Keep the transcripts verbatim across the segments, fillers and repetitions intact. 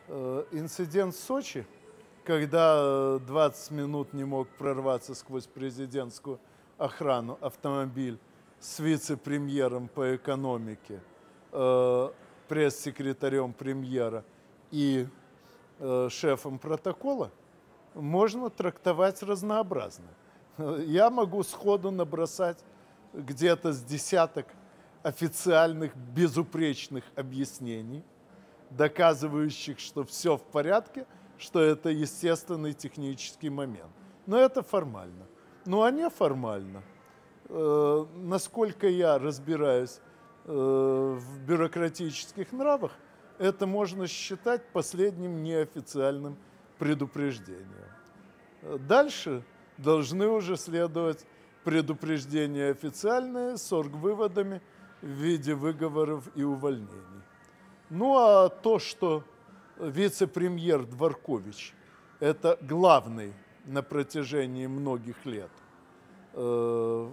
Э, Инцидент в Сочи, когда двадцать минут не мог прорваться сквозь президентскую охрану автомобиль с вице-премьером по экономике, э, пресс-секретарем премьера и э, шефом протокола, можно трактовать разнообразно. Я могу сходу набросать где-то с десяток официальных безупречных объяснений, доказывающих, что все в порядке, что это естественный технический момент. Но это формально. Ну а неформально, э, насколько я разбираюсь э, в бюрократических нравах, это можно считать последним неофициальным предупреждением. Дальше должны уже следовать предупреждения официальные с оргвыводами в виде выговоров и увольнений. Ну а то, что вице-премьер Дворкович – это главный на протяжении многих лет э,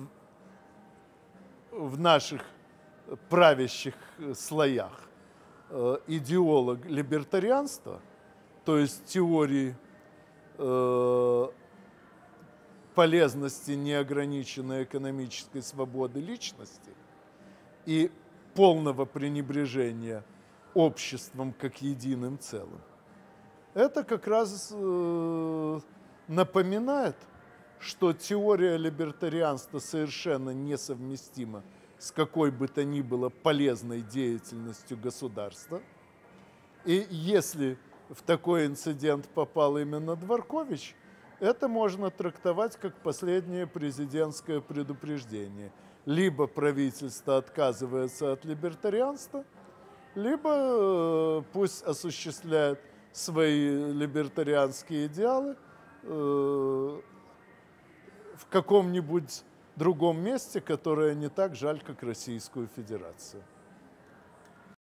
в наших правящих слоях э, идеолог либертарианства, то есть теории э, полезности неограниченной экономической свободы личности и полного пренебрежения обществом как единым целым. Это как раз э, напоминает, что теория либертарианства совершенно несовместима с какой бы то ни было полезной деятельностью государства. И если в такой инцидент попал именно Дворкович, это можно трактовать как последнее президентское предупреждение. Либо правительство отказывается от либертарианства, либо э, пусть осуществляет свои либертарианские идеалы э, в каком-нибудь другом месте, которое не так жаль, как Российскую Федерацию.